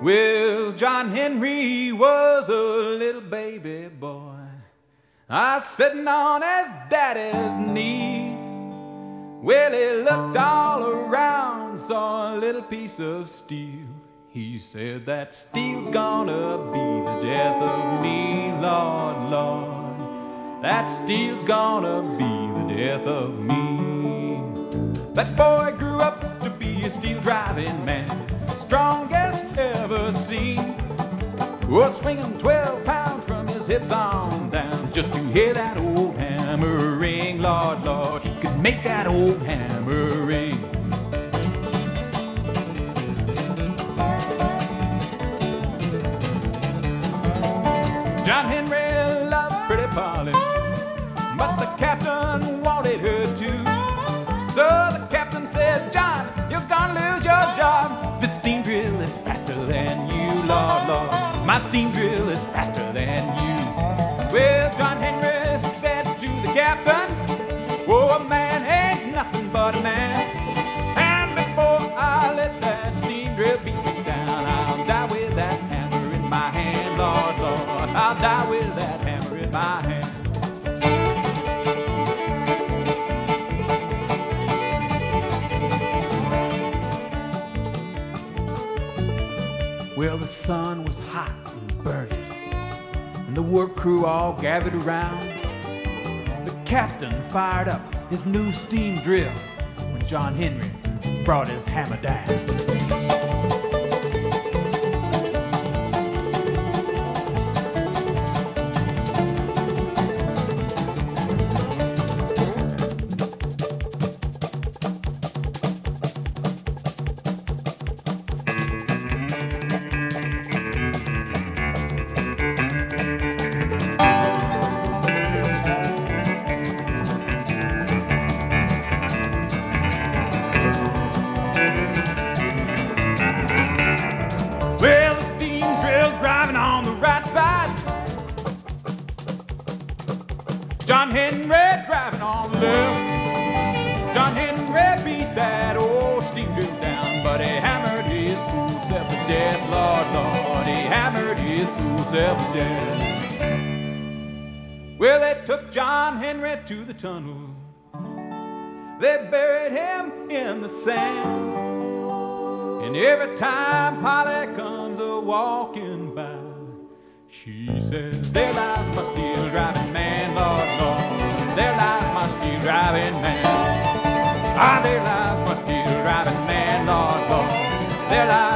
Well, John Henry was a little baby boy, sitting on his daddy's knee. Well, he looked all around, saw a little piece of steel. He said, that steel's gonna be the death of me, Lord, Lord. That steel's gonna be the death of me. That boy grew up to be a steel driving man, strongest ever seen. Was swinging 12 pounds from his hips on down, just to hear that old hammer ring. Lord, Lord, he could make that old hammer ring. John Henry loved pretty Polly, but the captain wanted her too. So the captain said, John, you're gonna lose your job. This steam drill is faster than you, Lord, Lord. My steam drill is faster than you. Well, John Henry said to the captain, oh, a man ain't nothing but a man. And before I let that steam drill beat me down, I'll die with that hammer in my hand, Lord, Lord. I'll die with that hammer in my hand. Well, the sun was hot and burning, and the work crew all gathered around. The captain fired up his new steam drill when John Henry brought his hammer down. Well, the steam drill driving on the right side, John Henry driving on the left. John Henry beat that old steam drill down, but he hammered his fool self to death, Lord, Lord. He hammered his fool self to death. Well, they took John Henry to the tunnel. They buried him in the sand. And every time Polly comes a-walking by, she says, there lies my steel driving man, Lord, Lord. There lies my steel driving man. Ah, there lies my steel driving man, Lord, Lord. There lies